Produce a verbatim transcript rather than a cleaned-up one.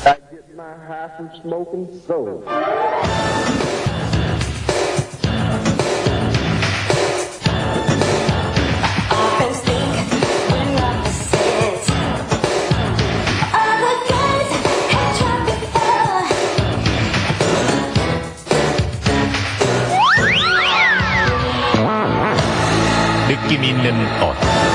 I get my high from smoking soul. 느낌 있는 옷.